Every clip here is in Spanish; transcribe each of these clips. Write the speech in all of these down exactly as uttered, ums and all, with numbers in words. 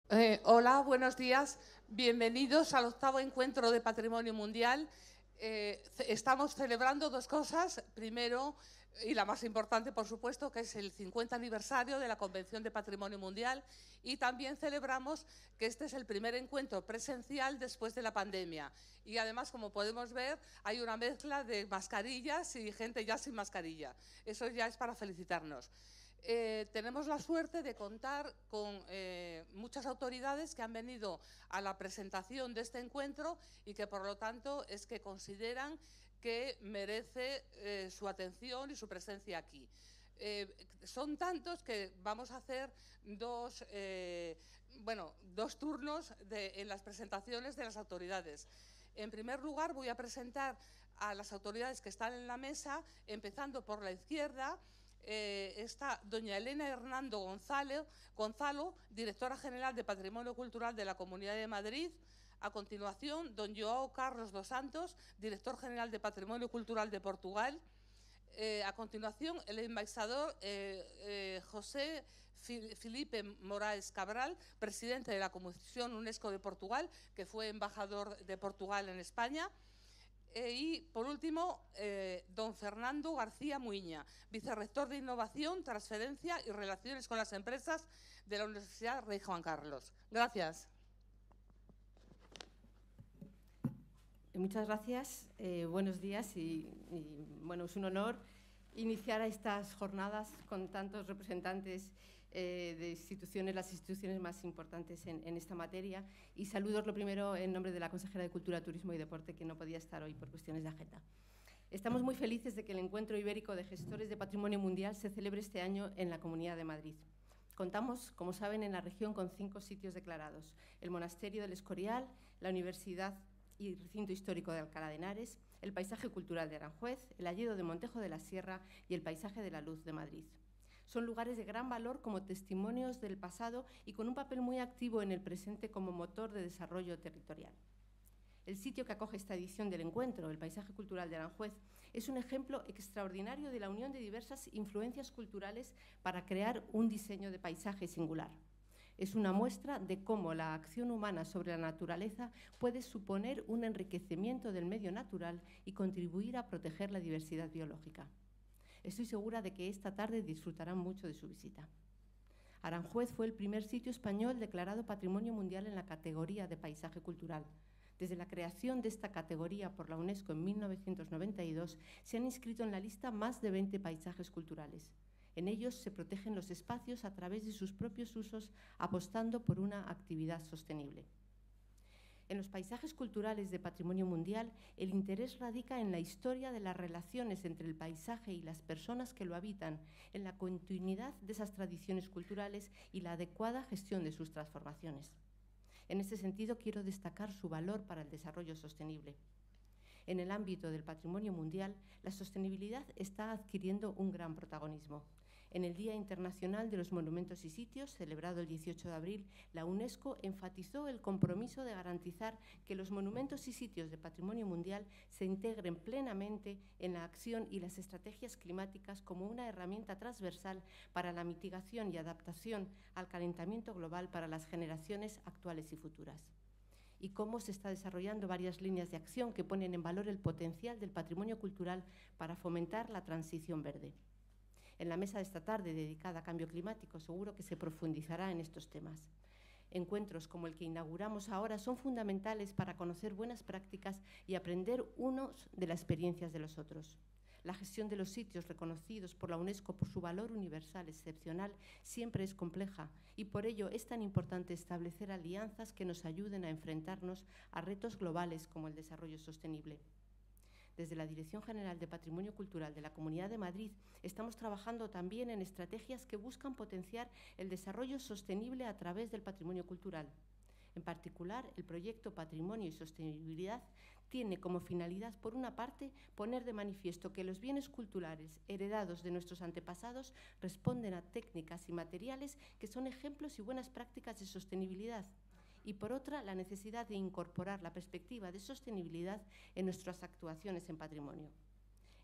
Eh, hola, buenos días. Bienvenidos al octavo encuentro de Patrimonio Mundial. Eh, estamos celebrando dos cosas. Primero, y la más importante, por supuesto, que es el cincuenta aniversario de la Convención de Patrimonio Mundial, y también celebramos que este es el primer encuentro presencial después de la pandemia. Y además, como podemos ver, hay una mezcla de mascarillas y gente ya sin mascarilla. Eso ya es para felicitarnos. Eh, tenemos la suerte de contar con eh, muchas autoridades que han venido a la presentación de este encuentro y que, por lo tanto, es que consideran que merece eh, su atención y su presencia aquí. Eh, son tantos que vamos a hacer dos, eh, bueno, dos turnos de, en las presentaciones de las autoridades. En primer lugar, voy a presentar a las autoridades que están en la mesa, empezando por la izquierda. Eh, está doña Elena Hernando Gonzalo, Gonzalo, directora general de Patrimonio Cultural de la Comunidad de Madrid. A continuación, don João Carlos dos Santos, director general de Patrimonio Cultural de Portugal. Eh, a continuación, el embajador eh, eh, José Filipe Moraes Cabral, presidente de la Comisión UNESCO de Portugal, que fue embajador de Portugal en España. Eh, y, por último, eh, don Fernando García Muiña, vicerrector de Innovación, Transferencia y Relaciones con las Empresas de la Universidad Rey Juan Carlos. Gracias. Muchas gracias. Eh, buenos días y, y, bueno, es un honor iniciar estas jornadas con tantos representantes eh, de instituciones, las instituciones más importantes en, en esta materia. Y saludos lo primero en nombre de la consejera de Cultura, Turismo y Deporte, que no podía estar hoy por cuestiones de agenda. Estamos muy felices de que el Encuentro Ibérico de Gestores de Patrimonio Mundial se celebre este año en la Comunidad de Madrid. Contamos, como saben, en la región con cinco sitios declarados: el Monasterio del Escorial, la Universidad y Recinto Histórico de Alcalá de Henares, el Paisaje Cultural de Aranjuez, el Hayedo de Montejo de la Sierra y el Paisaje de la Luz de Madrid. Son lugares de gran valor como testimonios del pasado y con un papel muy activo en el presente como motor de desarrollo territorial. El sitio que acoge esta edición del encuentro, el Paisaje Cultural de Aranjuez, es un ejemplo extraordinario de la unión de diversas influencias culturales para crear un diseño de paisaje singular. Es una muestra de cómo la acción humana sobre la naturaleza puede suponer un enriquecimiento del medio natural y contribuir a proteger la diversidad biológica. Estoy segura de que esta tarde disfrutarán mucho de su visita. Aranjuez fue el primer sitio español declarado Patrimonio Mundial en la categoría de paisaje cultural. Desde la creación de esta categoría por la UNESCO en mil novecientos noventa y dos, se han inscrito en la lista más de veinte paisajes culturales. En ellos se protegen los espacios a través de sus propios usos, apostando por una actividad sostenible. En los paisajes culturales de Patrimonio Mundial, el interés radica en la historia de las relaciones entre el paisaje y las personas que lo habitan, en la continuidad de esas tradiciones culturales y la adecuada gestión de sus transformaciones. En este sentido, quiero destacar su valor para el desarrollo sostenible. En el ámbito del patrimonio mundial, la sostenibilidad está adquiriendo un gran protagonismo. En el Día Internacional de los Monumentos y Sitios, celebrado el dieciocho de abril, la UNESCO enfatizó el compromiso de garantizar que los monumentos y sitios de patrimonio mundial se integren plenamente en la acción y las estrategias climáticas como una herramienta transversal para la mitigación y adaptación al calentamiento global para las generaciones actuales y futuras. Y cómo se está desarrollando varias líneas de acción que ponen en valor el potencial del patrimonio cultural para fomentar la transición verde. En la mesa de esta tarde, dedicada a cambio climático, seguro que se profundizará en estos temas. Encuentros como el que inauguramos ahora son fundamentales para conocer buenas prácticas y aprender unos de las experiencias de los otros. La gestión de los sitios reconocidos por la UNESCO por su valor universal excepcional siempre es compleja y por ello es tan importante establecer alianzas que nos ayuden a enfrentarnos a retos globales como el desarrollo sostenible. Desde la Dirección General de Patrimonio Cultural de la Comunidad de Madrid estamos trabajando también en estrategias que buscan potenciar el desarrollo sostenible a través del patrimonio cultural. En particular, el proyecto Patrimonio y Sostenibilidad tiene como finalidad, por una parte, poner de manifiesto que los bienes culturales heredados de nuestros antepasados responden a técnicas y materiales que son ejemplos y buenas prácticas de sostenibilidad, y por otra, la necesidad de incorporar la perspectiva de sostenibilidad en nuestras actuaciones en patrimonio.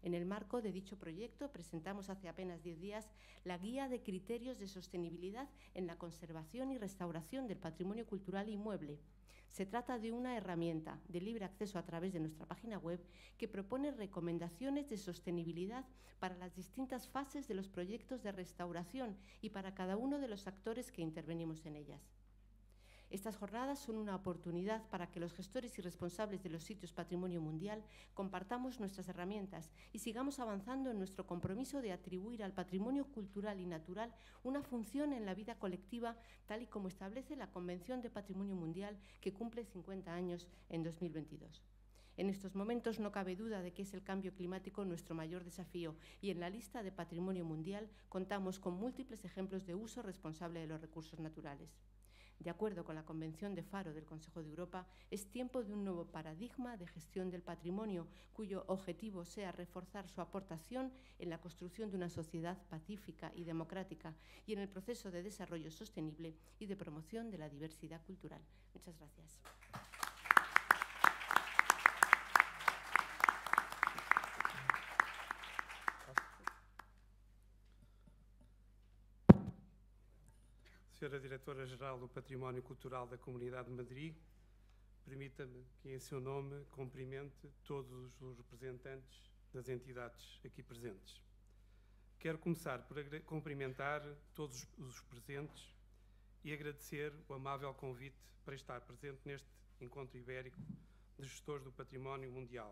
En el marco de dicho proyecto presentamos hace apenas diez días la Guía de Criterios de Sostenibilidad en la Conservación y Restauración del Patrimonio Cultural Inmueble. Se trata de una herramienta de libre acceso a través de nuestra página web que propone recomendaciones de sostenibilidad para las distintas fases de los proyectos de restauración y para cada uno de los actores que intervenimos en ellas. Estas jornadas son una oportunidad para que los gestores y responsables de los sitios Patrimonio Mundial compartamos nuestras herramientas y sigamos avanzando en nuestro compromiso de atribuir al patrimonio cultural y natural una función en la vida colectiva, tal y como establece la Convención de Patrimonio Mundial, que cumple cincuenta años en dos mil veintidós. En estos momentos no cabe duda de que es el cambio climático nuestro mayor desafío, y en la lista de Patrimonio Mundial contamos con múltiples ejemplos de uso responsable de los recursos naturales. De acuerdo con la Convención de Faro del Consejo de Europa, es tiempo de un nuevo paradigma de gestión del patrimonio, cuyo objetivo sea reforzar su aportación en la construcción de una sociedad pacífica y democrática y en el proceso de desarrollo sostenible y de promoción de la diversidad cultural. Muchas gracias. Senhora Diretora-Geral do Património Cultural da Comunidade de Madrid, permita-me que, em seu nome, cumprimente todos os representantes das entidades aqui presentes. Quero começar por cumprimentar todos os presentes e agradecer o amável convite para estar presente neste encontro ibérico de gestores do património mundial.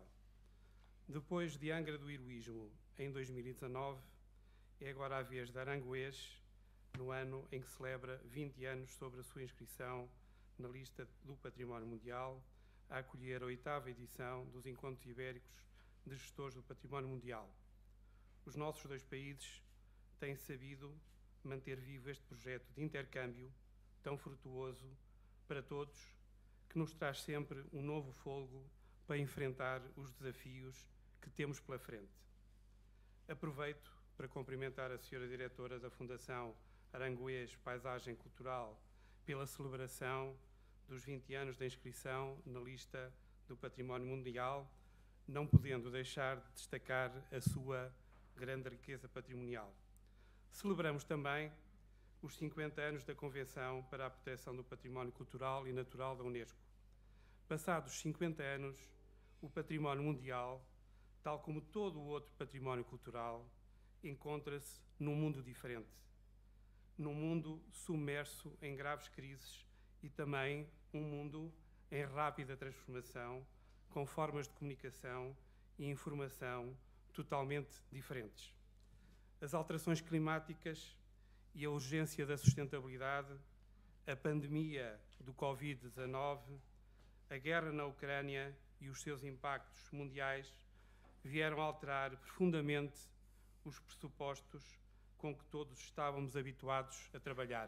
Depois de Angra do Heroísmo, em dois mil e dezanove, é agora a vez de Aranguês, no ano em que celebra vinte anos sobre a sua inscrição na lista do Património Mundial, a acolher a oitava edição dos Encontros Ibéricos de Gestores do Património Mundial. Os nossos dois países têm sabido manter vivo este projeto de intercâmbio tão frutuoso para todos, que nos traz sempre um novo fôlego para enfrentar os desafios que temos pela frente. Aproveito para cumprimentar a senhora Diretora da Fundação Aranguês Paisagem Cultural pela celebração dos vinte anos da inscrição na lista do Património Mundial, não podendo deixar de destacar a sua grande riqueza patrimonial. Celebramos também os cinquenta anos da Convenção para a Proteção do Património Cultural e Natural da Unesco. Passados cinquenta anos, o património mundial, tal como todo o outro património cultural, encontra-se num mundo diferente. Num mundo submerso em graves crises e também um mundo em rápida transformação, com formas de comunicação e informação totalmente diferentes. As alterações climáticas e a urgência da sustentabilidade, a pandemia do Covid dezanove, a guerra na Ucrânia e os seus impactos mundiais vieram alterar profundamente os pressupostos com que todos estávamos habituados a trabalhar.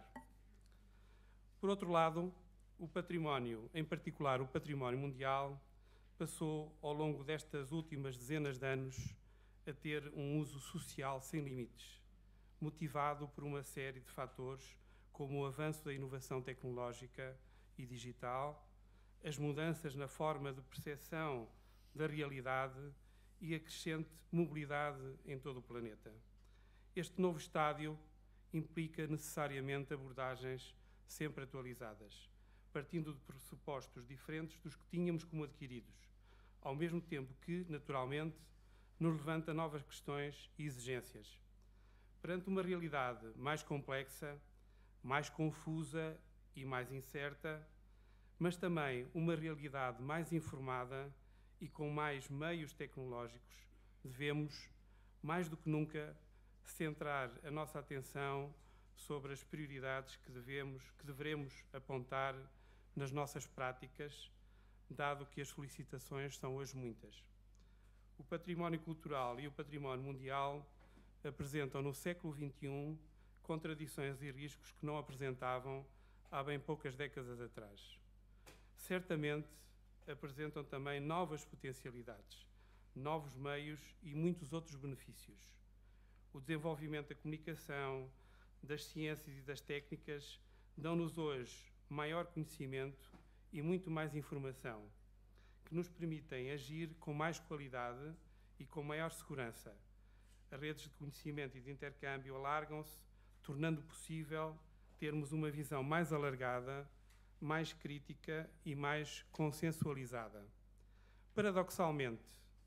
Por outro lado, o património, em particular o património mundial, passou ao longo destas últimas dezenas de anos a ter um uso social sem limites, motivado por uma série de fatores como o avanço da inovação tecnológica e digital, as mudanças na forma de percepção da realidade e a crescente mobilidade em todo o planeta. Este novo estádio implica necessariamente abordagens sempre atualizadas, partindo de pressupostos diferentes dos que tínhamos como adquiridos, ao mesmo tempo que, naturalmente, nos levanta novas questões e exigências. Perante uma realidade mais complexa, mais confusa e mais incerta, mas também uma realidade mais informada e com mais meios tecnológicos, devemos, mais do que nunca, centrar a nossa atenção sobre as prioridades que devemos, que deveremos apontar nas nossas práticas, dado que as solicitações são hoje muitas. O património cultural e o património mundial apresentam no século vinte e um contradições e riscos que não apresentavam há bem poucas décadas atrás. Certamente apresentam também novas potencialidades, novos meios e muitos outros benefícios. O desenvolvimento da comunicação, das ciências e das técnicas dão-nos hoje maior conhecimento e muito mais informação, que nos permitem agir com mais qualidade e com maior segurança. As redes de conhecimento e de intercâmbio alargam-se, tornando possível termos uma visão mais alargada, mais crítica e mais consensualizada. Paradoxalmente,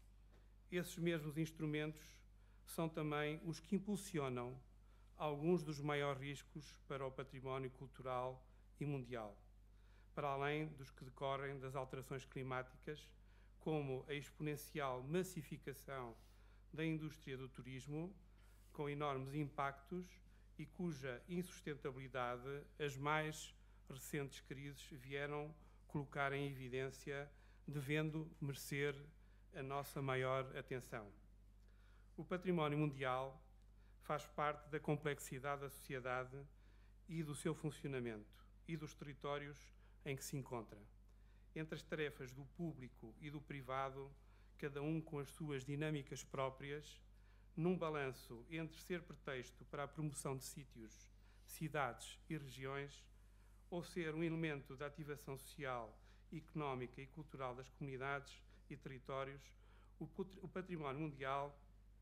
esses mesmos instrumentos são também os que impulsionam alguns dos maiores riscos para o património cultural e mundial, para além dos que decorrem das alterações climáticas, como a exponencial massificação da indústria do turismo, com enormes impactos e cuja insustentabilidade as mais recentes crises vieram colocar em evidência, devendo merecer a nossa maior atenção. O património mundial faz parte da complexidade da sociedade e do seu funcionamento e dos territórios em que se encontra. Entre as tarefas do público e do privado, cada um com as suas dinâmicas próprias, num balanço entre ser pretexto para a promoção de sítios, cidades e regiões, ou ser um elemento da ativação social, económica e cultural das comunidades e territórios, o património mundial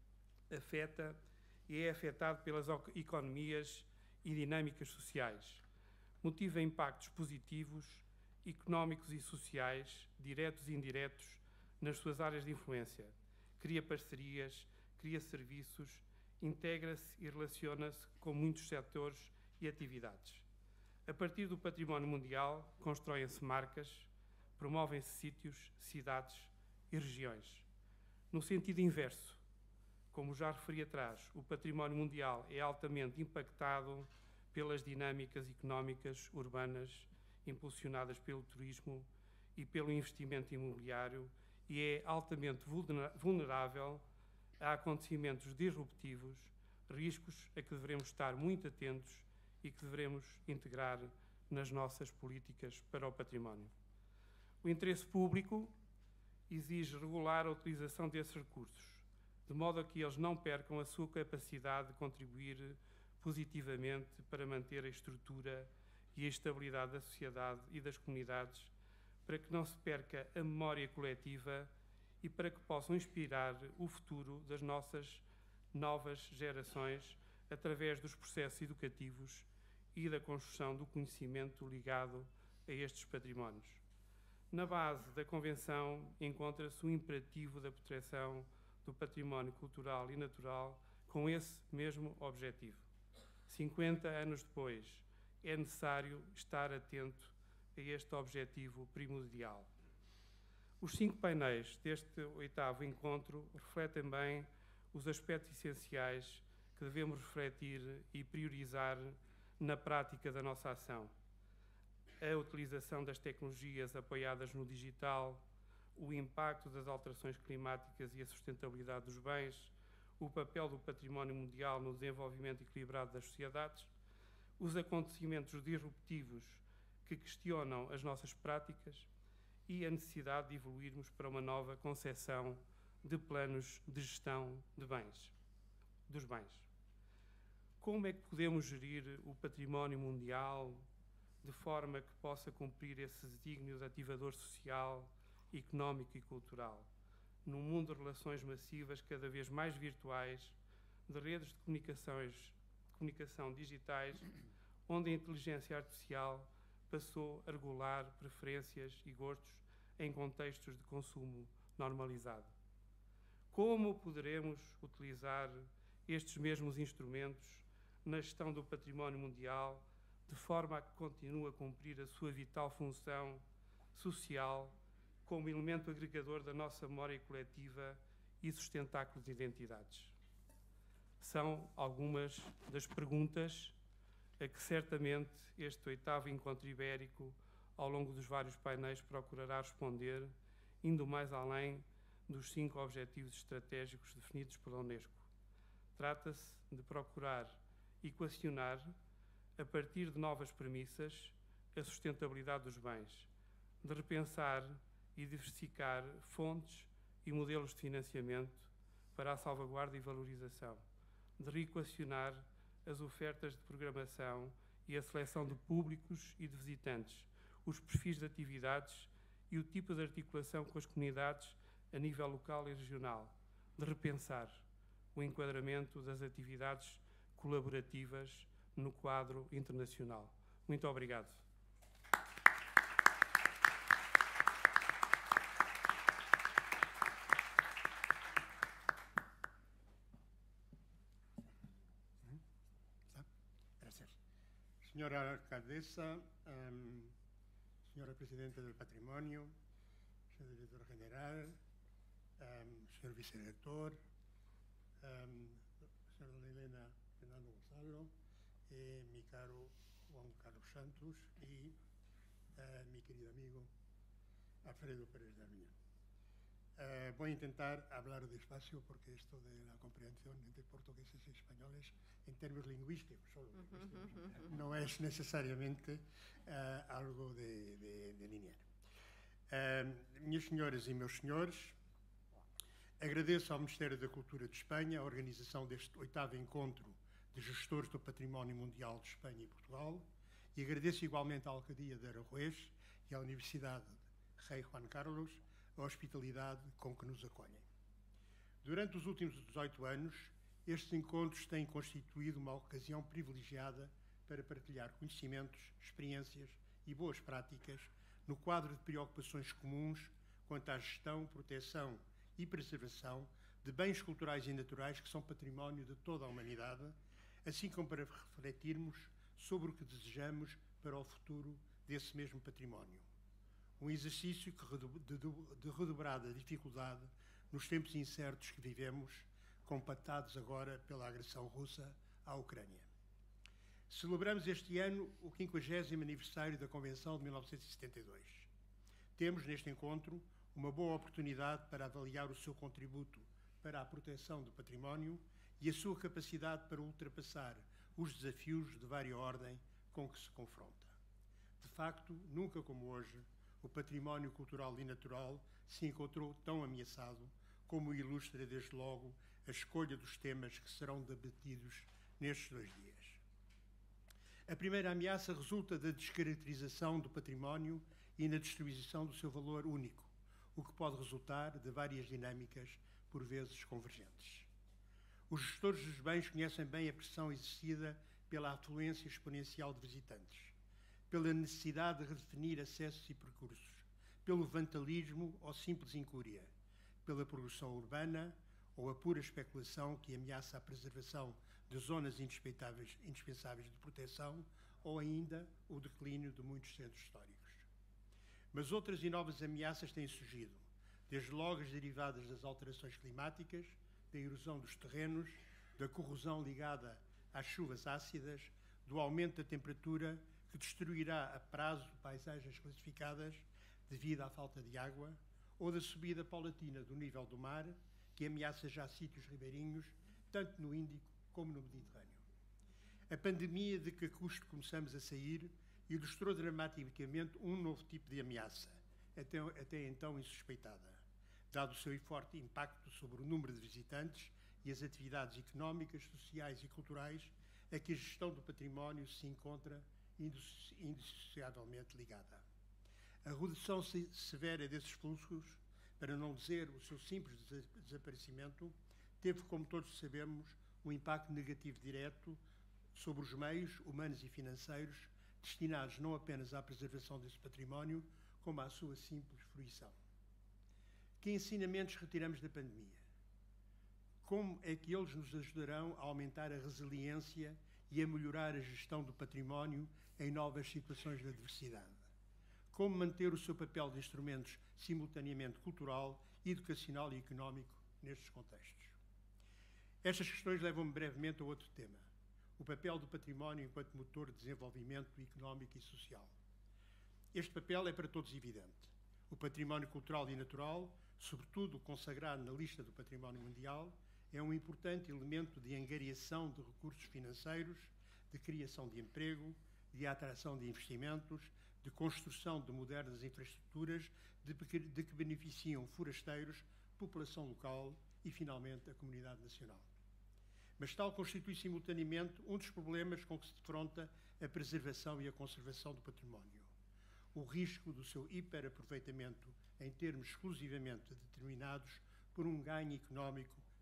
afeta e é afetado pelas economias e dinâmicas sociais. Motiva impactos positivos, económicos e sociais, diretos e indiretos, nas suas áreas de influência. Cria parcerias, cria serviços, integra-se e relaciona-se com muitos setores e atividades. A partir do património mundial, constroem-se marcas, promovem-se sítios, cidades e regiões. No sentido inverso, como já referi atrás, o património mundial é altamente impactado pelas dinâmicas económicas urbanas impulsionadas pelo turismo e pelo investimento imobiliário e é altamente vulnerável a acontecimentos disruptivos, riscos a que devemos estar muito atentos e que devemos integrar nas nossas políticas para o património. O interesse público exige regular a utilização desses recursos, de modo a que eles não percam a sua capacidade de contribuir positivamente para manter a estrutura e a estabilidade da sociedade e das comunidades, para que não se perca a memória coletiva e para que possam inspirar o futuro das nossas novas gerações através dos processos educativos e da construção do conhecimento ligado a estes patrimónios. Na base da Convenção encontra-se o imperativo da proteção do património cultural e natural com esse mesmo objetivo. cinquenta anos depois, é necessário estar atento a este objetivo primordial. Os cinco painéis deste oitavo encontro refletem bem os aspectos essenciais que devemos refletir e priorizar na prática da nossa ação. A utilização das tecnologias apoiadas no digital, o impacto das alterações climáticas e a sustentabilidade dos bens, o papel do património mundial no desenvolvimento equilibrado das sociedades, os acontecimentos disruptivos que questionam as nossas práticas e a necessidade de evoluirmos para uma nova concepção de planos de gestão de bens, dos bens. Como é que podemos gerir o património mundial de forma que possa cumprir esse desígnio de ativador social, económico e cultural, num mundo de relações massivas cada vez mais virtuais, de redes de comunicações, de comunicação digitais, onde a inteligência artificial passou a regular preferências e gostos em contextos de consumo normalizado? Como poderemos utilizar estes mesmos instrumentos na gestão do património mundial de forma a que continue a cumprir a sua vital função social como elemento agregador da nossa memória coletiva e sustentáculo de identidades? São algumas das perguntas a que certamente este oitavo encontro ibérico, ao longo dos vários painéis, procurará responder, indo mais além dos cinco objetivos estratégicos definidos pela Unesco. Trata-se de procurar equacionar, a partir de novas premissas, a sustentabilidade dos bens, de repensar e diversificar fontes e modelos de financiamento para a salvaguarda e valorização, de reequacionar as ofertas de programação e a seleção de públicos e de visitantes, os perfis de atividades e o tipo de articulação com as comunidades a nível local e regional, de repensar o enquadramento das atividades colaborativas no quadro internacional. Muito obrigado. Señora alcaldesa, um, señora presidenta del Patrimonio, señor director general, um, señor vicedirector, um, señora Elena Fernando Gonzalo, eh, mi caro Juan Carlos Santos y uh, mi querido amigo Alfredo Pérez de Armiñán. Uh, voy a intentar hablar despacio porque esto de la comprensión entre portugueses y españoles en términos lingüísticos, solo lingüísticos, no es necesariamente uh, algo de, de, de linear. Uh, minhas senhoras e meus senhores, agradeço ao Ministério da Cultura de Espanha a organização deste oitavo encontro de gestores do Património Mundial de Espanha e Portugal e agradeço igualmente à Alcadia de Aranjuez e à Universidade Rei Juan Carlos a hospitalidade com que nos acolhem. Durante os últimos dezoito anos, estes encontros têm constituído uma ocasião privilegiada para partilhar conhecimentos, experiências e boas práticas no quadro de preocupações comuns quanto à gestão, proteção e preservação de bens culturais e naturais que são património de toda a humanidade, assim como para refletirmos sobre o que desejamos para o futuro desse mesmo património. Um exercício de redobrada dificuldade nos tempos incertos que vivemos, compactados agora pela agressão russa à Ucrânia. Celebramos este ano o quinquagésimo aniversário da Convenção de mil novecentos e setenta e dois. Temos neste encontro uma boa oportunidade para avaliar o seu contributo para a proteção do património e a sua capacidade para ultrapassar os desafios de vária ordem com que se confronta. De facto, nunca como hoje, o património cultural e natural se encontrou tão ameaçado como ilustra desde logo a escolha dos temas que serão debatidos nestes dois dias. A primeira ameaça resulta da descaracterização do património e na destruição do seu valor único, o que pode resultar de várias dinâmicas, por vezes convergentes. Os gestores dos bens conhecem bem a pressão exercida pela afluência exponencial de visitantes, pela necessidade de redefinir acessos e percursos, pelo vandalismo ou simples incúria, pela progressão urbana ou a pura especulação que ameaça a preservação de zonas indispensáveis, indispensáveis de proteção ou ainda o declínio de muitos centros históricos. Mas outras e novas ameaças têm surgido, desde logo as derivadas das alterações climáticas, da erosão dos terrenos, da corrosão ligada às chuvas ácidas, do aumento da temperatura que destruirá a prazo paisagens classificadas devido à falta de água, ou da subida paulatina do nível do mar, que ameaça já sítios ribeirinhos, tanto no Índico como no Mediterrâneo. A pandemia de que custo começamos a sair ilustrou dramaticamente um novo tipo de ameaça, até, até então insuspeitada, dado o seu forte impacto sobre o número de visitantes e as atividades económicas, sociais e culturais a que a gestão do património se encontra indissociavelmente ligada. A redução severa desses fluxos, para não dizer o seu simples desaparecimento, teve, como todos sabemos, um impacto negativo direto sobre os meios humanos e financeiros destinados não apenas à preservação desse património, como à sua simples fruição. Que ensinamentos retiramos da pandemia? Como é que eles nos ajudarão a aumentar a resiliência e a melhorar a gestão do património em novas situações de adversidade? Como manter o seu papel de instrumentos simultaneamente cultural, educacional e económico nestes contextos? Estas questões levam-me brevemente a outro tema, o papel do património enquanto motor de desenvolvimento económico e social. Este papel é para todos evidente. O património cultural e natural, sobretudo consagrado na lista do património mundial, é um importante elemento de angariação de recursos financeiros, de criação de emprego, de atração de investimentos, de construção de modernas infraestruturas de, de que beneficiam forasteiros, população local e, finalmente, a comunidade nacional. Mas tal constitui simultaneamente um dos problemas com que se defronta a preservação e a conservação do património. O risco do seu hiperaproveitamento em termos exclusivamente determinados por um ganho económico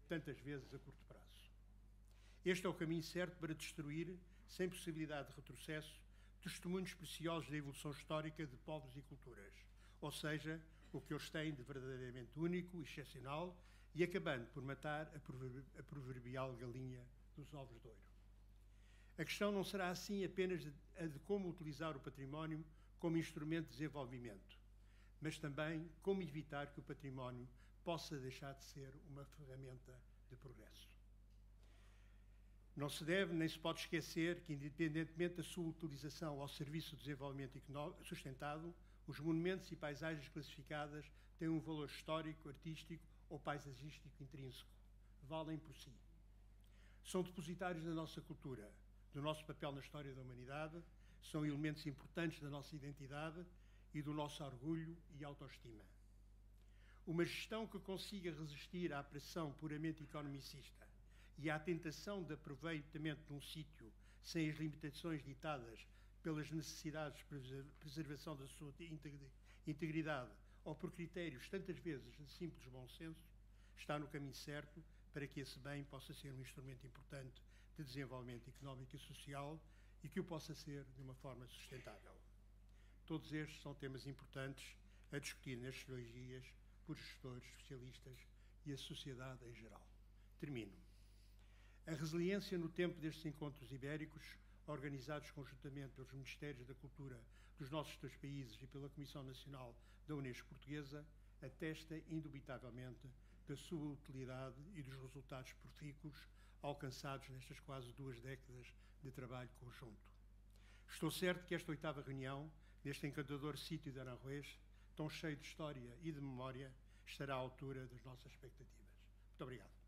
tantas vezes a curto prazo. Este é o caminho certo para destruir, sem possibilidade de retrocesso, testemunhos preciosos da evolução histórica de povos e culturas, ou seja, o que eles têm de verdadeiramente único e excepcional, e acabando por matar a proverbial galinha dos ovos de ouro. A questão não será assim apenas a de como utilizar o património como instrumento de desenvolvimento, mas também como evitar que o património possa deixar de ser uma ferramenta de progresso. Não se deve nem se pode esquecer que, independentemente da sua utilização ao serviço do desenvolvimento sustentado, os monumentos e paisagens classificadas têm um valor histórico, artístico ou paisagístico intrínseco. Valem por si. São depositários da nossa cultura, do nosso papel na história da humanidade, são elementos importantes da nossa identidade e do nosso orgulho e autoestima. Uma gestão que consiga resistir à pressão puramente economicista e à tentação de aproveitamento de um sítio sem as limitações ditadas pelas necessidades de preservação da sua integridade ou por critérios tantas vezes de simples bom senso, está no caminho certo para que esse bem possa ser um instrumento importante de desenvolvimento económico e social e que o possa ser de uma forma sustentável. Todos estes são temas importantes a discutir nestes dois dias por gestores, especialistas e a sociedade em geral. Termino. A resiliência no tempo destes encontros ibéricos, organizados conjuntamente pelos Ministérios da Cultura dos nossos dois países e pela Comissão Nacional da Unesco Portuguesa, atesta indubitavelmente da sua utilidade e dos resultados profícuos alcançados nestas quase duas décadas de trabalho conjunto. Estou certo que esta oitava reunião, neste encantador sítio de Aranjuez, tão cheio de história e de memória, estará à altura das nossas expectativas. Muito obrigado.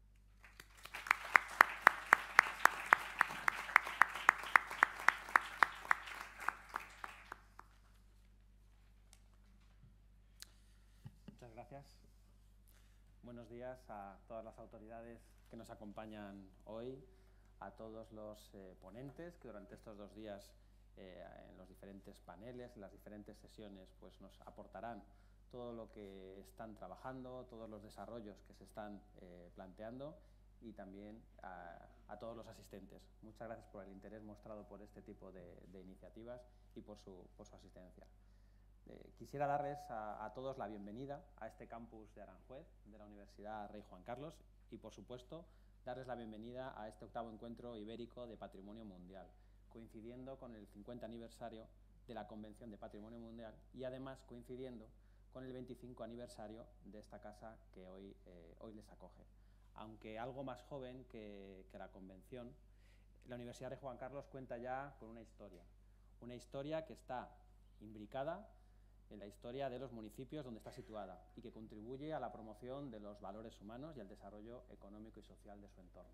Muchas gracias. Buenos días a todas las autoridades que nos acompañan hoy, a todos los eh, ponentes que durante estos dos días eh, en los diferentes paneles, en las diferentes sesiones, pues nos aportarán todo lo que están trabajando, todos los desarrollos que se están eh, planteando y también a, a todos los asistentes. Muchas gracias por el interés mostrado por este tipo de, de iniciativas y por su, por su asistencia. Eh, quisiera darles a, a todos la bienvenida a este campus de Aranjuez, de la Universidad Rey Juan Carlos, y por supuesto darles la bienvenida a este octavo encuentro ibérico de Patrimonio Mundial, coincidiendo con el cincuenta aniversario de la Convención de Patrimonio Mundial y además coincidiendo con el veinticinco aniversario de esta casa que hoy, eh, hoy les acoge. Aunque algo más joven que, que la Convención, la Universidad de Juan Carlos cuenta ya con una historia, una historia que está imbricada en la historia de los municipios donde está situada y que contribuye a la promoción de los valores humanos y al desarrollo económico y social de su entorno.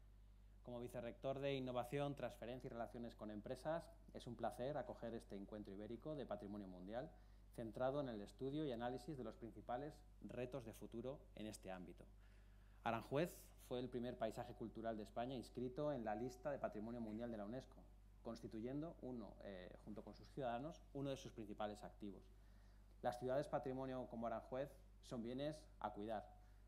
Como vicerrector de Innovación, Transferencia y Relaciones con Empresas, es un placer acoger este encuentro ibérico de Patrimonio Mundial centrado en el estudio y análisis de los principales retos de futuro en este ámbito. Aranjuez fue el primer paisaje cultural de España inscrito en la lista de Patrimonio Mundial de la UNESCO, constituyendo, uno, eh, junto con sus ciudadanos, uno de sus principales activos. Las ciudades patrimonio como Aranjuez son bienes a cuidar,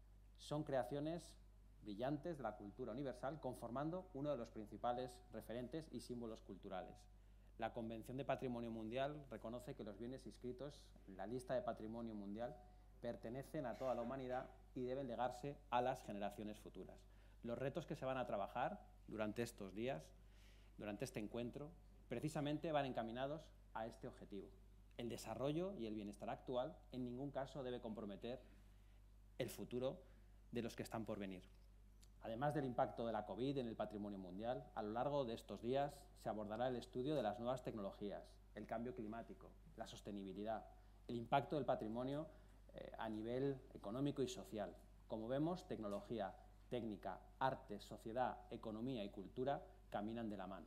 son creaciones brillantes de la cultura universal, conformando uno de los principales referentes y símbolos culturales. La Convención de Patrimonio Mundial reconoce que los bienes inscritos en la lista de Patrimonio Mundial pertenecen a toda la humanidad y deben legarse a las generaciones futuras. Los retos que se van a trabajar durante estos días, durante este encuentro, precisamente van encaminados a este objetivo. El desarrollo y el bienestar actual en ningún caso debe comprometer el futuro de los que están por venir. Además del impacto de la COVID en el patrimonio mundial, a lo largo de estos días se abordará el estudio de las nuevas tecnologías, el cambio climático, la sostenibilidad, el impacto del patrimonio eh, a nivel económico y social. Como vemos, tecnología, técnica, arte, sociedad, economía y cultura caminan de la mano.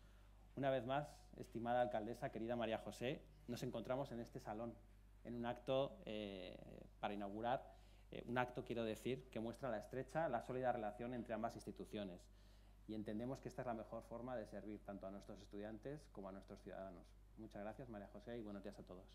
Una vez más, estimada alcaldesa, querida María José, nos encontramos en este salón, en un acto eh, para inaugurar, eh, un acto, quiero decir, que muestra la estrecha, la sólida relación entre ambas instituciones. Y entendemos que esta es la mejor forma de servir tanto a nuestros estudiantes como a nuestros ciudadanos. Muchas gracias, María José, y buenos días a todos.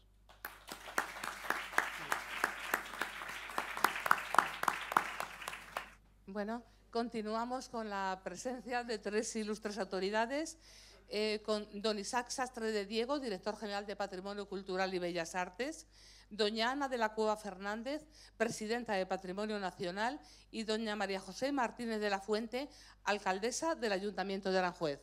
Bueno, continuamos con la presencia de tres ilustres autoridades, eh, con don Isaac Sastre de Diego, director general de Patrimonio Cultural y Bellas Artes, doña Ana de la Cueva Fernández, presidenta de Patrimonio Nacional, y doña María José Martínez de la Fuente, alcaldesa del Ayuntamiento de Aranjuez.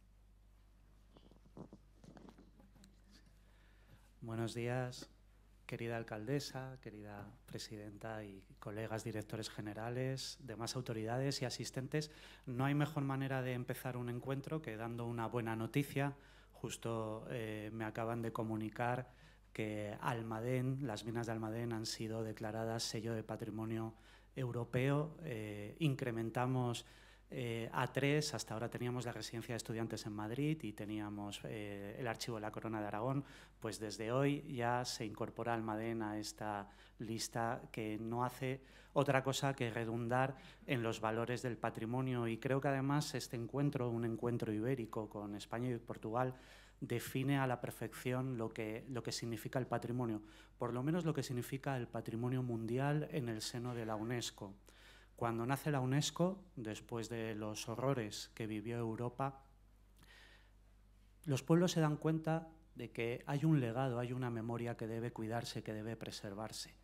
Buenos días, querida alcaldesa, querida presidenta y colegas directores generales, demás autoridades y asistentes. No hay mejor manera de empezar un encuentro que dando una buena noticia. Justo eh, me acaban de comunicar que Almadén, las minas de Almadén han sido declaradas sello de patrimonio europeo. Eh, incrementamos eh, a tres, hasta ahora teníamos la residencia de estudiantes en Madrid y teníamos eh, el archivo de la Corona de Aragón. Pues desde hoy ya se incorpora Almadén a esta lista que no hace otra cosa que redundar en los valores del patrimonio, y creo que además este encuentro, un encuentro ibérico con España y Portugal, define a la perfección lo que, lo que significa el patrimonio, por lo menos lo que significa el patrimonio mundial en el seno de la UNESCO. Cuando nace la UNESCO, después de los horrores que vivió Europa, los pueblos se dan cuenta de que hay un legado, hay una memoria que debe cuidarse, que debe preservarse.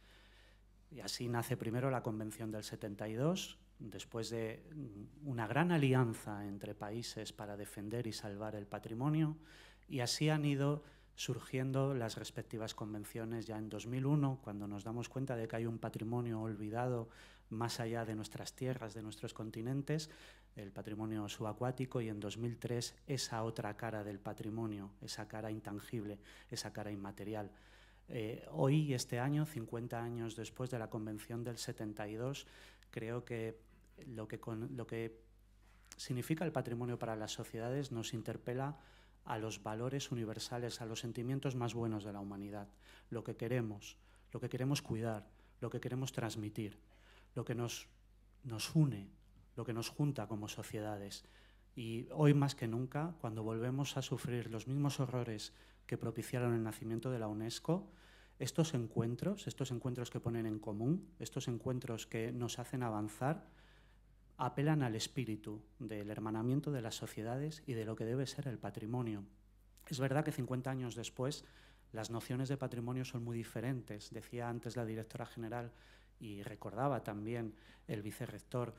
Y así nace primero la Convención del setenta y dos, después de una gran alianza entre países para defender y salvar el patrimonio, y así han ido surgiendo las respectivas convenciones. Ya en dos mil uno, cuando nos damos cuenta de que hay un patrimonio olvidado más allá de nuestras tierras, de nuestros continentes, el patrimonio subacuático, y en dos mil tres esa otra cara del patrimonio, esa cara intangible, esa cara inmaterial. Eh, hoy, este año, cincuenta años después de la Convención del setenta y dos, creo que lo que, con, lo que significa el patrimonio para las sociedades nos interpela a los valores universales, a los sentimientos más buenos de la humanidad, lo que queremos, lo que queremos cuidar, lo que queremos transmitir, lo que nos, nos une, lo que nos junta como sociedades. Y hoy más que nunca, cuando volvemos a sufrir los mismos horrores que propiciaron el nacimiento de la UNESCO, estos encuentros, estos encuentros que ponen en común, estos encuentros que nos hacen avanzar, apelan al espíritu del hermanamiento de las sociedades y de lo que debe ser el patrimonio. Es verdad que cincuenta años después las nociones de patrimonio son muy diferentes. Decía antes la directora general y recordaba también el vicerrector,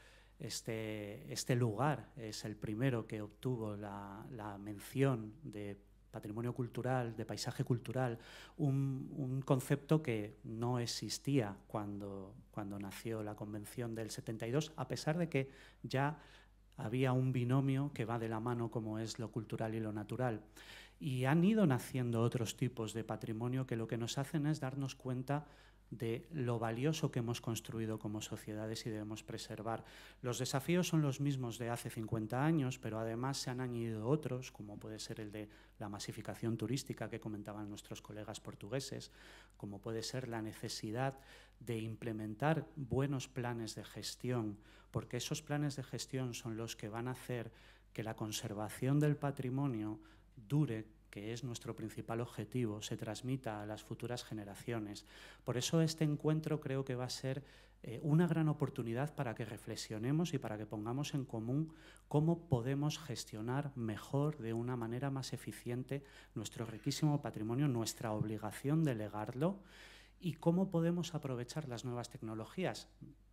este, este lugar es el primero que obtuvo la, la mención de patrimonio cultural, de paisaje cultural, un, un concepto que no existía cuando, cuando nació la Convención del setenta y dos, a pesar de que ya había un binomio que va de la mano, como es lo cultural y lo natural. Y han ido naciendo otros tipos de patrimonio que lo que nos hacen es darnos cuenta de lo valioso que hemos construido como sociedades y debemos preservar. Los desafíos son los mismos de hace cincuenta años, pero además se han añadido otros, como puede ser el de la masificación turística que comentaban nuestros colegas portugueses, como puede ser la necesidad de implementar buenos planes de gestión, porque esos planes de gestión son los que van a hacer que la conservación del patrimonio dure, que es nuestro principal objetivo, se transmita a las futuras generaciones. Por eso este encuentro creo que va a ser eh, una gran oportunidad para que reflexionemos y para que pongamos en común cómo podemos gestionar mejor, de una manera más eficiente, nuestro riquísimo patrimonio, nuestra obligación de legarlo, y cómo podemos aprovechar las nuevas tecnologías.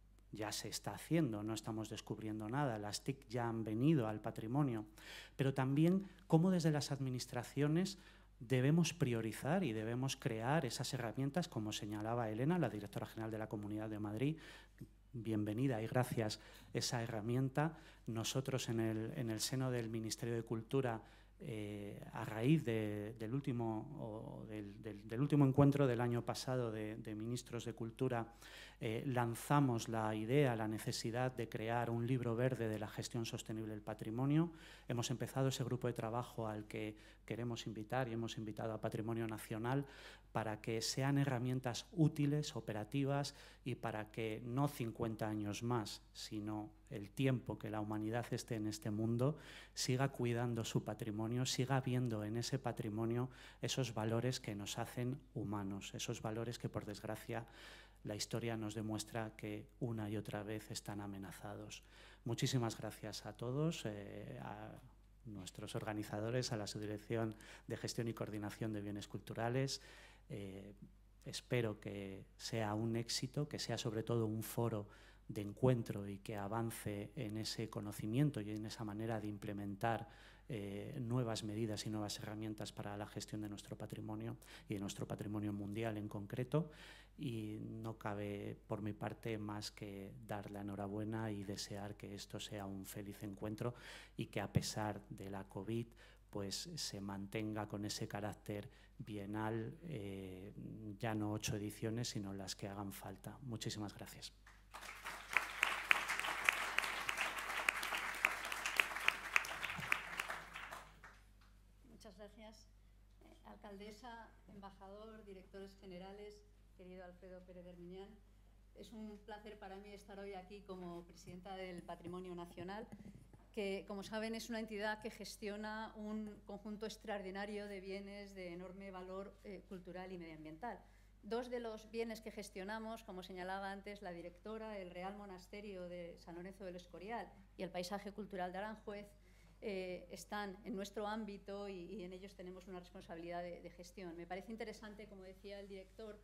Ya se está haciendo, no estamos descubriendo nada, las T I C ya han venido al patrimonio, pero también cómo desde las administraciones debemos priorizar y debemos crear esas herramientas, como señalaba Elena, la directora general de la Comunidad de Madrid. Bienvenida y gracias esa herramienta. Nosotros en el, en el seno del Ministerio de Cultura, Eh, a raíz de, del, último, o del, del, del último encuentro del año pasado de, de ministros de Cultura, eh, lanzamos la idea, la necesidad de crear un libro verde de la gestión sostenible del patrimonio. Hemos empezado ese grupo de trabajo al que queremos invitar y hemos invitado a Patrimonio Nacional para que sean herramientas útiles, operativas, y para que no cincuenta años más, sino el tiempo que la humanidad esté en este mundo, siga cuidando su patrimonio, siga viendo en ese patrimonio esos valores que nos hacen humanos, esos valores que por desgracia la historia nos demuestra que una y otra vez están amenazados. Muchísimas gracias a todos, eh, a nuestros organizadores, a la Subdirección de Gestión y Coordinación de Bienes Culturales. Eh, espero que sea un éxito, que sea sobre todo un foro de encuentro y que avance en ese conocimiento y en esa manera de implementar eh, nuevas medidas y nuevas herramientas para la gestión de nuestro patrimonio y de nuestro patrimonio mundial en concreto. Y no cabe por mi parte más que dar la enhorabuena y desear que esto sea un feliz encuentro y que a pesar de la COVID pues se mantenga con ese carácter bienal, eh, ya no ocho ediciones, sino las que hagan falta. Muchísimas gracias. Muchas gracias. Eh, alcaldesa, embajador, directores generales, querido Alfredo Pérez de Armiñán. Es un placer para mí estar hoy aquí como presidenta del Patrimonio Nacional, que, como saben, es una entidad que gestiona un conjunto extraordinario de bienes de enorme valor eh, cultural y medioambiental. Dos de los bienes que gestionamos, como señalaba antes la directora, el Real Monasterio de San Lorenzo del Escorial y el Paisaje Cultural de Aranjuez, eh, están en nuestro ámbito y, y en ellos tenemos una responsabilidad de, de gestión. Me parece interesante, como decía el director,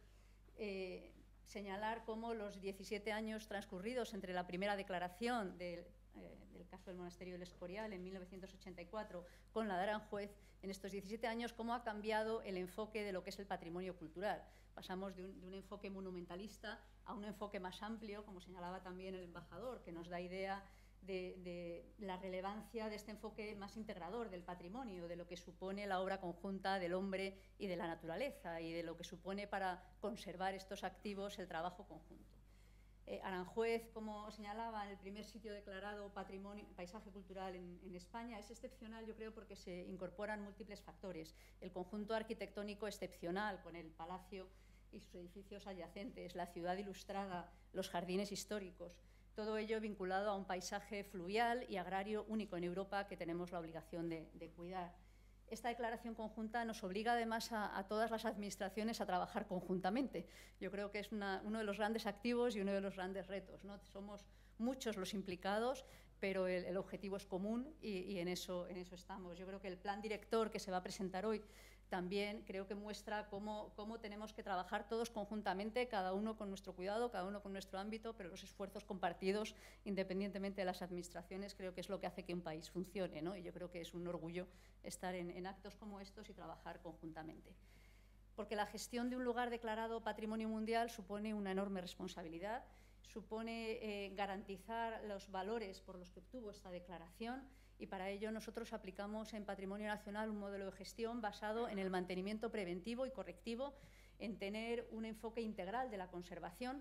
eh, señalar cómo los diecisiete años transcurridos entre la primera declaración del, eh, del caso del Monasterio del Escorial en mil novecientos ochenta y cuatro con la de Aranjuez, en estos diecisiete años, cómo ha cambiado el enfoque de lo que es el patrimonio cultural. Pasamos de un, de un enfoque monumentalista a un enfoque más amplio, como señalaba también el embajador, que nos da idea de, de la relevancia de este enfoque más integrador del patrimonio, de lo que supone la obra conjunta del hombre y de la naturaleza, y de lo que supone para conservar estos activos el trabajo conjunto. Eh, Aranjuez, como señalaba, el primer sitio declarado patrimonio, paisaje cultural en, en España, es excepcional, yo creo, porque se incorporan múltiples factores. El conjunto arquitectónico excepcional, con el palacio y sus edificios adyacentes, la ciudad ilustrada, los jardines históricos, todo ello vinculado a un paisaje fluvial y agrario único en Europa que tenemos la obligación de, de cuidar. Esta declaración conjunta nos obliga además a, a todas las administraciones a trabajar conjuntamente. Yo creo que es una, uno de los grandes activos y uno de los grandes retos, ¿no? Somos muchos los implicados, pero el, el objetivo es común y, y en, eso, en eso estamos. Yo creo que el plan director que se va a presentar hoy también creo que muestra cómo, cómo tenemos que trabajar todos conjuntamente, cada uno con nuestro cuidado, cada uno con nuestro ámbito, pero los esfuerzos compartidos, independientemente de las administraciones, creo que es lo que hace que un país funcione, ¿no? Y yo creo que es un orgullo estar en, en actos como estos y trabajar conjuntamente. Porque la gestión de un lugar declarado Patrimonio Mundial supone una enorme responsabilidad, supone eh, garantizar los valores por los que obtuvo esta declaración, y para ello nosotros aplicamos en Patrimonio Nacional un modelo de gestión basado en el mantenimiento preventivo y correctivo, en tener un enfoque integral de la conservación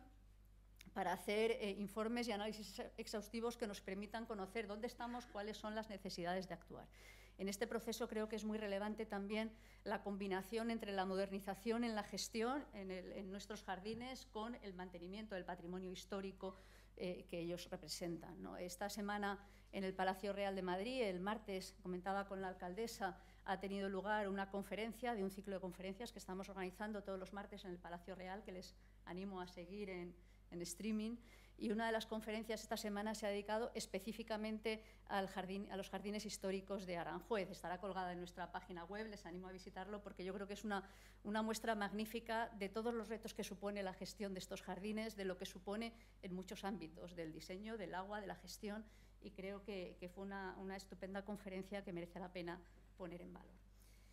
para hacer eh, informes y análisis exhaustivos que nos permitan conocer dónde estamos, cuáles son las necesidades de actuar. En este proceso creo que es muy relevante también la combinación entre la modernización en la gestión en, el, en nuestros jardines con el mantenimiento del patrimonio histórico eh, que ellos representan, ¿no? Esta semana en el Palacio Real de Madrid, el martes, comentaba con la alcaldesa, ha tenido lugar una conferencia, de un ciclo de conferencias que estamos organizando todos los martes en el Palacio Real, que les animo a seguir en, en streaming. Y una de las conferencias esta semana se ha dedicado específicamente al jardín, a los jardines históricos de Aranjuez. Estará colgada en nuestra página web, les animo a visitarlo porque yo creo que es una, una muestra magnífica de todos los retos que supone la gestión de estos jardines, de lo que supone en muchos ámbitos, del diseño, del agua, de la gestión, y creo que, que fue una, una estupenda conferencia que merece la pena poner en valor.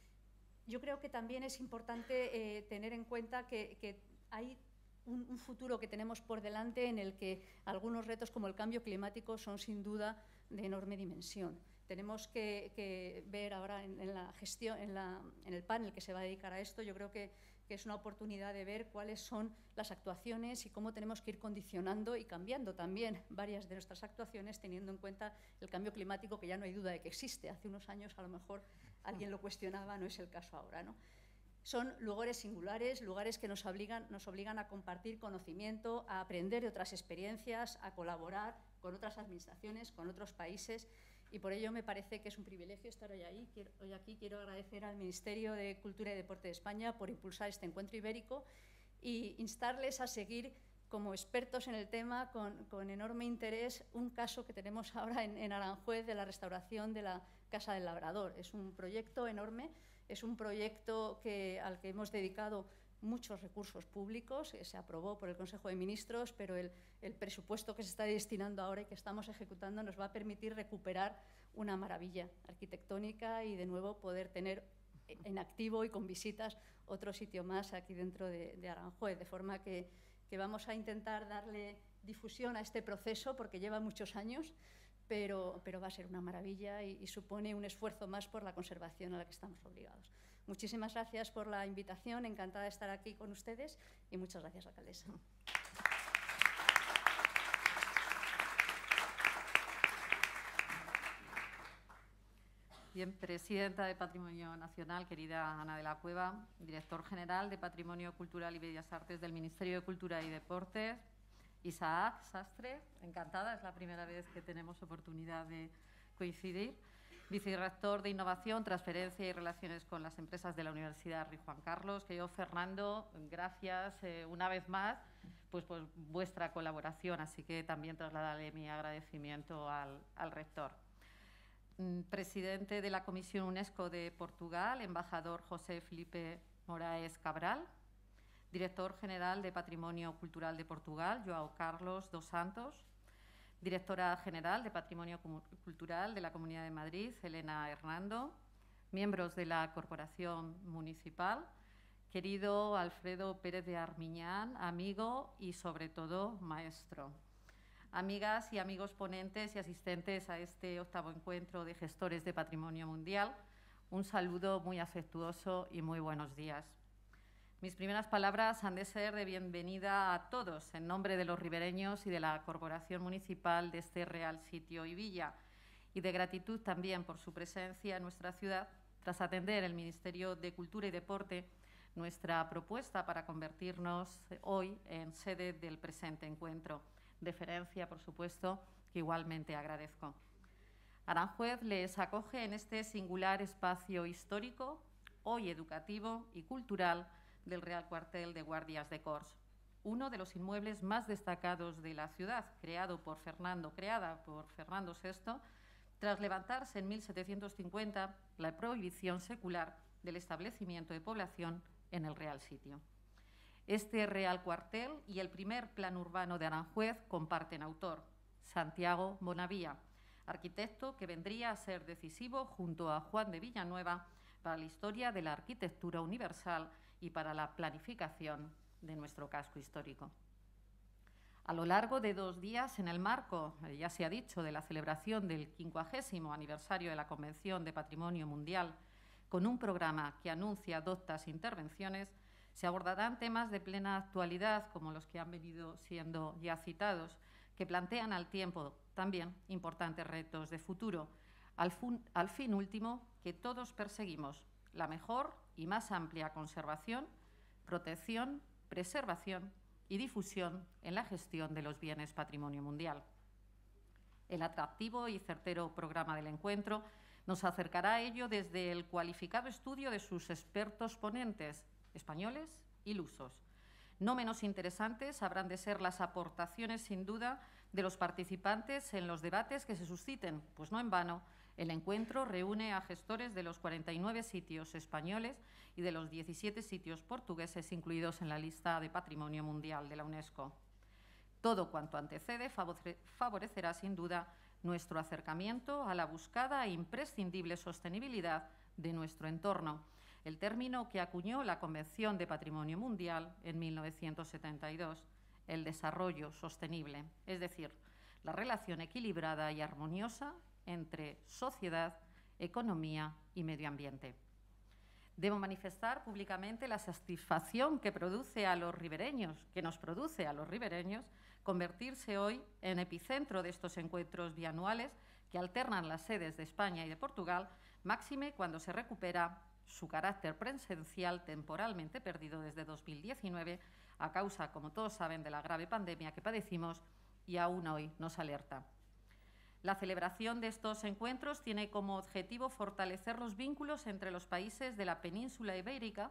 Yo creo que también es importante eh, tener en cuenta que, que hay Un, un futuro que tenemos por delante en el que algunos retos como el cambio climático son sin duda de enorme dimensión. Tenemos que, que ver ahora en, en la gestión, en, la, en el panel que se va a dedicar a esto, yo creo que, que es una oportunidad de ver cuáles son las actuaciones y cómo tenemos que ir condicionando y cambiando también varias de nuestras actuaciones teniendo en cuenta el cambio climático, que ya no hay duda de que existe. Hace unos años a lo mejor alguien lo cuestionaba, no es el caso ahora, ¿no? Son lugares singulares, lugares que nos obligan, nos obligan a compartir conocimiento, a aprender de otras experiencias, a colaborar con otras administraciones, con otros países, y por ello me parece que es un privilegio estar hoy, ahí. Quiero, hoy aquí. Quiero agradecer al Ministerio de Cultura y Deporte de España por impulsar este encuentro ibérico y instarles a seguir como expertos en el tema, con, con enorme interés, un caso que tenemos ahora en, en Aranjuez de la restauración de la Casa del Labrador. Es un proyecto enorme, es un proyecto que, al que hemos dedicado muchos recursos públicos, que se aprobó por el Consejo de Ministros, pero el, el presupuesto que se está destinando ahora y que estamos ejecutando nos va a permitir recuperar una maravilla arquitectónica y, de nuevo, poder tener en activo y con visitas otro sitio más aquí dentro de, de Aranjuez, de forma que, que vamos a intentar darle difusión a este proceso porque lleva muchos años, pero, pero va a ser una maravilla y, y supone un esfuerzo más por la conservación a la que estamos obligados. Muchísimas gracias por la invitación, encantada de estar aquí con ustedes y muchas gracias, alcaldesa. Bien, presidenta de Patrimonio Nacional, querida Ana de la Cueva, director general de Patrimonio Cultural y Bellas Artes del Ministerio de Cultura y Deportes, Isaac Sastre, encantada, es la primera vez que tenemos oportunidad de coincidir, vicerrector de Innovación, Transferencia y Relaciones con las Empresas de la Universidad Rey Juan Carlos, querido Fernando, gracias eh, una vez más pues, por vuestra colaboración, así que también trasladaré mi agradecimiento al, al rector. Presidente de la Comisión UNESCO de Portugal, embajador José Felipe Moraes Cabral, director general de Patrimonio Cultural de Portugal, João Carlos dos Santos, directora general de Patrimonio Cultural de la Comunidad de Madrid, Elena Hernando, miembros de la Corporación Municipal, querido Alfredo Pérez de Armiñán, amigo y, sobre todo, maestro. Amigas y amigos ponentes y asistentes a este octavo encuentro de gestores de patrimonio mundial, un saludo muy afectuoso y muy buenos días. Mis primeras palabras han de ser de bienvenida a todos en nombre de los ribereños y de la Corporación Municipal de este Real Sitio y Villa, y de gratitud también por su presencia en nuestra ciudad, tras atender el Ministerio de Cultura y Deporte nuestra propuesta para convertirnos hoy en sede del presente encuentro. Deferencia, por supuesto, que igualmente agradezco. Aranjuez les acoge en este singular espacio histórico, hoy educativo y cultural, del Real Cuartel de Guardias de Corps, uno de los inmuebles más destacados de la ciudad, creado por Fernando, creada por Fernando sexto, tras levantarse en mil setecientos cincuenta la prohibición secular del establecimiento de población en el Real Sitio. Este Real Cuartel y el primer Plan Urbano de Aranjuez comparten autor, Santiago Bonavía, arquitecto que vendría a ser decisivo junto a Juan de Villanueva para la historia de la arquitectura universal y para la planificación de nuestro casco histórico. A lo largo de dos días, en el marco, ya se ha dicho, de la celebración del quincuagésimo aniversario de la Convención de Patrimonio Mundial, con un programa que anuncia doctas intervenciones, se abordarán temas de plena actualidad, como los que han venido siendo ya citados, que plantean al tiempo también importantes retos de futuro, al, fun, al fin último que todos perseguimos, la mejor y más amplia conservación, protección, preservación y difusión en la gestión de los bienes patrimonio mundial. El atractivo y certero programa del encuentro nos acercará a ello desde el cualificado estudio de sus expertos ponentes, españoles y lusos. No menos interesantes habrán de ser las aportaciones, sin duda, de los participantes en los debates que se susciten, pues no en vano el encuentro reúne a gestores de los cuarenta y nueve sitios españoles y de los diecisiete sitios portugueses incluidos en la lista de Patrimonio Mundial de la UNESCO. Todo cuanto antecede favorecerá, sin duda, nuestro acercamiento a la buscada e imprescindible sostenibilidad de nuestro entorno, el término que acuñó la Convención de Patrimonio Mundial en mil novecientos setenta y dos, el desarrollo sostenible, es decir, la relación equilibrada y armoniosa entre sociedad, economía y medio ambiente. Debo manifestar públicamente la satisfacción que produce a los ribereños, que nos produce a los ribereños, convertirse hoy en epicentro de estos encuentros bianuales que alternan las sedes de España y de Portugal, máxime cuando se recupera su carácter presencial temporalmente perdido desde dos mil diecinueve a causa, como todos saben, de la grave pandemia que padecimos y aún hoy nos alerta. La celebración de estos encuentros tiene como objetivo fortalecer los vínculos entre los países de la península ibérica que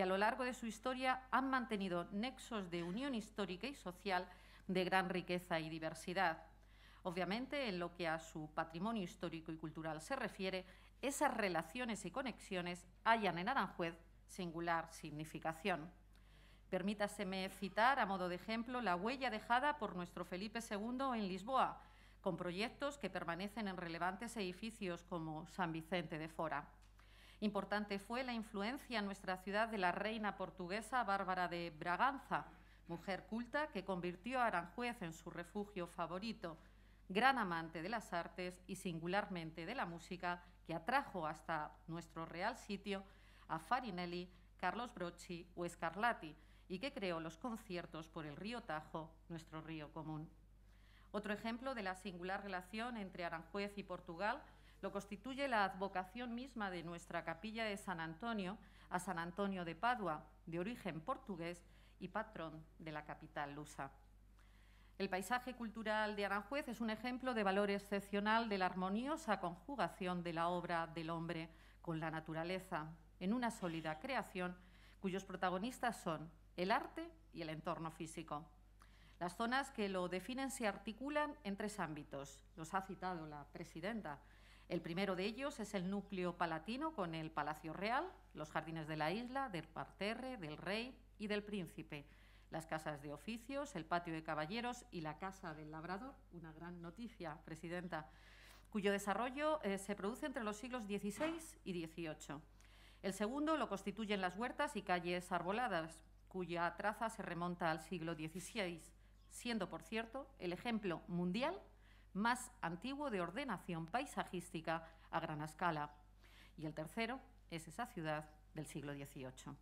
que a lo largo de su historia han mantenido nexos de unión histórica y social de gran riqueza y diversidad. Obviamente, en lo que a su patrimonio histórico y cultural se refiere, esas relaciones y conexiones hallan en Aranjuez singular significación. Permítaseme citar, a modo de ejemplo, la huella dejada por nuestro Felipe segundo en Lisboa, con proyectos que permanecen en relevantes edificios como San Vicente de Fora. Importante fue la influencia en nuestra ciudad de la reina portuguesa Bárbara de Braganza, mujer culta que convirtió a Aranjuez en su refugio favorito, gran amante de las artes y singularmente de la música, que atrajo hasta nuestro real sitio a Farinelli, Carlos Brocci o Scarlatti, y que creó los conciertos por el río Tajo, nuestro río común. Otro ejemplo de la singular relación entre Aranjuez y Portugal lo constituye la advocación misma de nuestra capilla de San Antonio a San Antonio de Padua, de origen portugués y patrón de la capital lusa. El paisaje cultural de Aranjuez es un ejemplo de valor excepcional de la armoniosa conjugación de la obra del hombre con la naturaleza, en una sólida creación cuyos protagonistas son el arte y el entorno físico. Las zonas que lo definen se articulan en tres ámbitos. Los ha citado la presidenta. El primero de ellos es el núcleo palatino con el Palacio Real, los jardines de la isla, del parterre, del rey y del príncipe, las casas de oficios, el patio de caballeros y la casa del labrador, una gran noticia, presidenta, cuyo desarrollo eh, se produce entre los siglos dieciséis y dieciocho. El segundo lo constituyen las huertas y calles arboladas, cuya traza se remonta al siglo dieciséis, siendo, por cierto, el ejemplo mundial más antiguo de ordenación paisajística a gran escala. Y el tercero es esa ciudad del siglo dieciocho.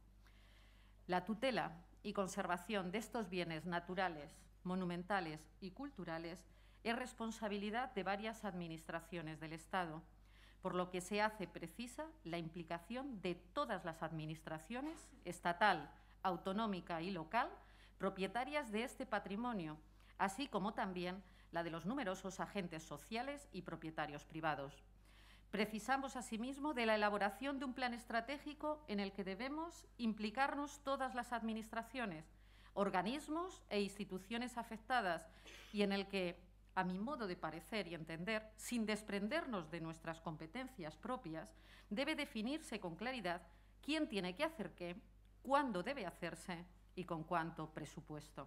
La tutela y conservación de estos bienes naturales, monumentales y culturales es responsabilidad de varias administraciones del Estado, por lo que se hace precisa la implicación de todas las administraciones, estatal, autonómica y local, propietarias de este patrimonio, así como también la de los numerosos agentes sociales y propietarios privados. Precisamos, asimismo, de la elaboración de un plan estratégico en el que debemos implicarnos todas las administraciones, organismos e instituciones afectadas y en el que, a mi modo de parecer y entender, sin desprendernos de nuestras competencias propias, debe definirse con claridad quién tiene que hacer qué, cuándo debe hacerse y con cuánto presupuesto.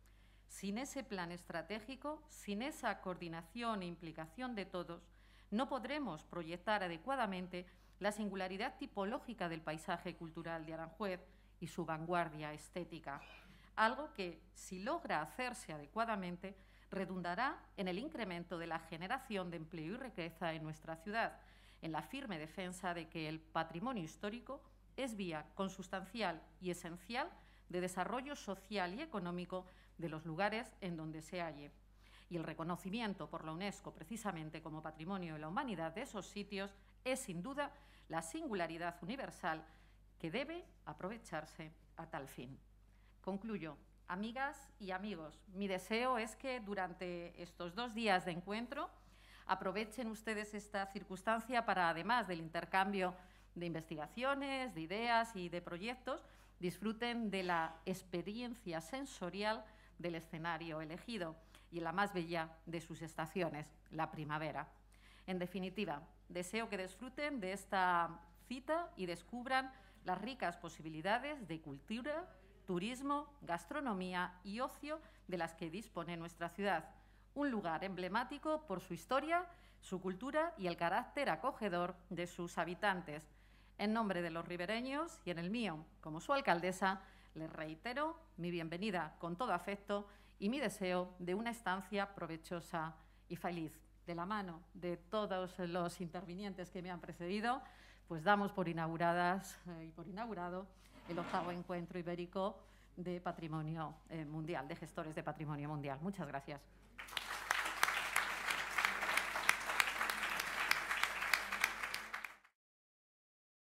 Sin ese plan estratégico, sin esa coordinación e implicación de todos, no podremos proyectar adecuadamente la singularidad tipológica del paisaje cultural de Aranjuez y su vanguardia estética, algo que, si logra hacerse adecuadamente, redundará en el incremento de la generación de empleo y riqueza en nuestra ciudad, en la firme defensa de que el patrimonio histórico es vía consustancial y esencial de desarrollo social y económico de los lugares en donde se halle, y el reconocimiento por la UNESCO precisamente como Patrimonio de la Humanidad de esos sitios es sin duda la singularidad universal que debe aprovecharse a tal fin. Concluyo. Amigas y amigos, mi deseo es que durante estos dos días de encuentro aprovechen ustedes esta circunstancia para, además del intercambio de investigaciones, de ideas y de proyectos, disfruten de la experiencia sensorial del escenario elegido y la más bella de sus estaciones, la primavera. En definitiva, deseo que disfruten de esta cita y descubran las ricas posibilidades de cultura, turismo, gastronomía y ocio de las que dispone nuestra ciudad. Un lugar emblemático por su historia, su cultura y el carácter acogedor de sus habitantes. En nombre de los ribereños y en el mío, como su alcaldesa, les reitero mi bienvenida con todo afecto y mi deseo de una estancia provechosa y feliz. De la mano de todos los intervinientes que me han precedido, pues damos por inauguradas eh, y por inaugurado el octavo encuentro ibérico de patrimonio eh, mundial, de gestores de patrimonio mundial. Muchas gracias.